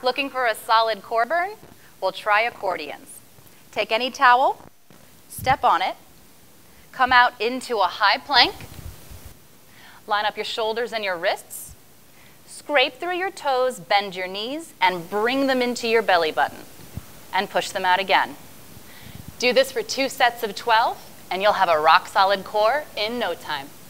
Looking for a solid core burn? We'll try accordions. Take any towel, step on it, come out into a high plank, line up your shoulders and your wrists, scrape through your toes, bend your knees, and bring them into your belly button, and push them out again. Do this for 2 sets of 12, and you'll have a rock-solid core in no time.